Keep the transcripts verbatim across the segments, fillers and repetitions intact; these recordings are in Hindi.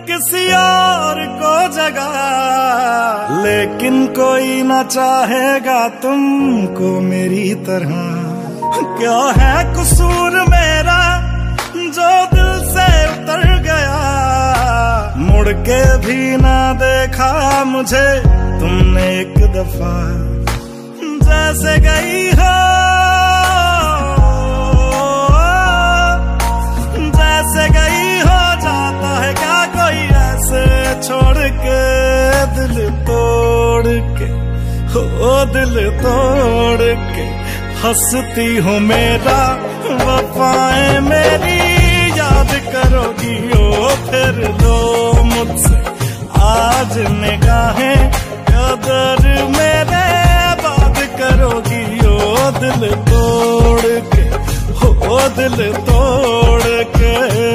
किसी और को जगा, लेकिन कोई ना चाहेगा तुमको मेरी तरह। क्या है कसूर मेरा जो दिल से उतर गया, मुड़ के भी ना देखा मुझे तुमने एक दफा। जैसे गई हो जैसे गई हो जाता है क्या कोई ऐसे छोड़ के, दिल तोड़ के हो दिल तोड़ के। हंसती हो मेरा वफाएं मेरी याद करोगी ओ फिर लो मुझसे आज निगाहें, कदर मेरे बात करोगी ओ दिल तोड़ के हो दिल तोड़ के।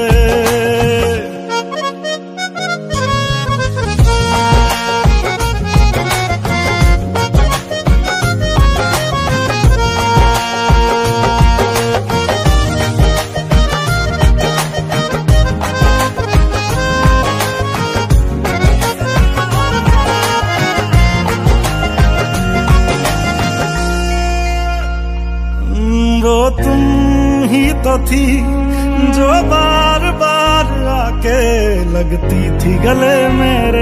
वो तुम ही तो थी जो बार बार आके लगती थी गले मेरे।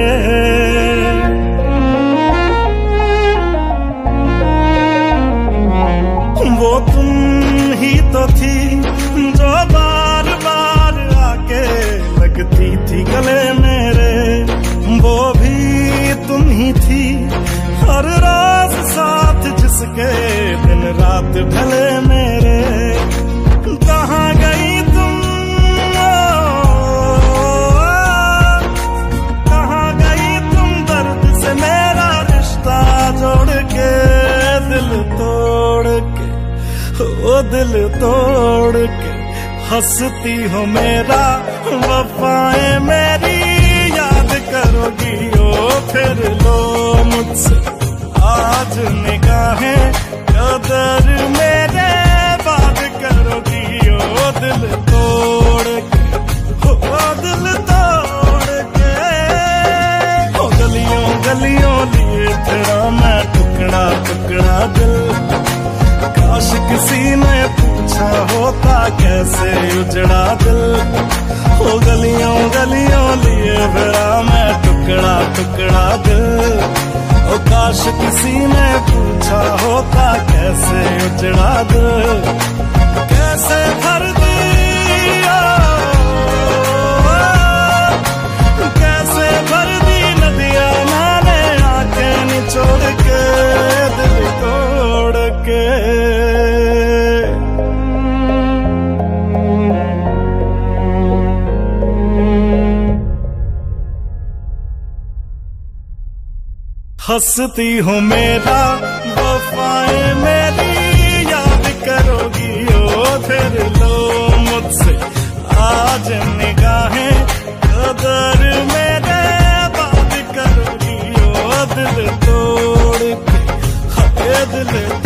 वो तुम ही तो थी जो बार बार आके लगती थी गले मेरे। वो भी तुम ही थी हर रोज साथ जिसके दिन रात ढले मेरे। कहाँ गई तुम कहाँ गई तुम दर्द से मेरा रिश्ता जोड़ के, दिल तोड़ के ओ दिल तोड़ के। हंसती हो मेरा वफाएं मेरी याद करोगी ओ फिर लो मुझसे आज निगाहें, कदर मेरे बात करोगी ओ दिल तोड़ के ओ दिल तोड़ के। ओ गलियों गलियों लिए तेरा मैं टुकड़ा टुकड़ा दिल, काश किसी ने पूछा होता कैसे उजड़ा दिल। ओ गलियों गलियों लिए तेरा मैं टुकड़ा टुकड़ा दिल, ओ काश किसी ने पूछा होता कैसे उजड़ा दिल। कैसे भर दिया कैसे भर दी नदियां मैंने आंखें निचोड़ के, दिल तोड़ के। हंसती हो मेरा वफाएं मेरी याद करोगी ओ फिर लो मुझसे आज निगाहें, कदर मेरे बात करोगी ओ दिल तोड़ के, दिल